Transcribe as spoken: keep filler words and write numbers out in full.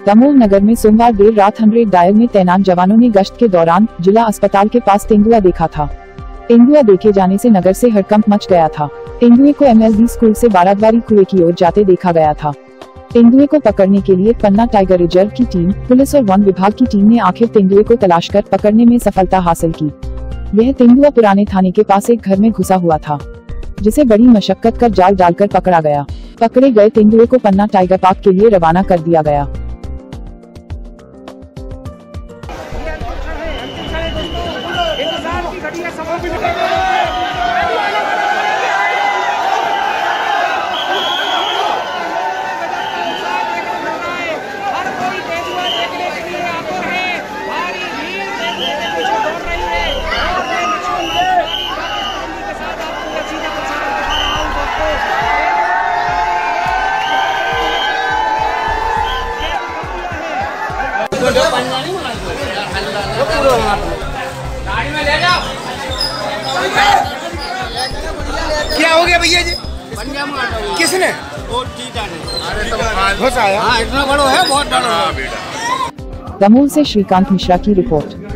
दमोह नगर में सोमवार देर रात हंड्रेड डायल में तैनात जवानों ने गश्त के दौरान जिला अस्पताल के पास तेंदुआ देखा था। तेंदुआ देखे जाने से नगर से हड़कंप मच गया था। तेंदुए को एमएसडी स्कूल से बाराद्वारी कुएं की ओर जाते देखा गया था। तेंदुए को पकड़ने के लिए पन्ना टाइगर रिजर्व की टीम, पुलिस और वन विभाग की टीम ने आखिर तेंदुए को तलाश कर पकड़ने में सफलता हासिल की। यह तेंदुआ पुराने थाने के पास एक घर में घुसा हुआ था, जिसे बड़ी मशक्कत कर जाल डालकर पकड़ा गया। पकड़े गए तेंदुए को पन्ना टाइगर पार्क के लिए रवाना कर दिया गया। क्या हो गया भैया जी? किसने? हाँ, इतना बड़ा है, बहुत बड़ा है। दमोह से श्रीकांत मिश्रा की रिपोर्ट।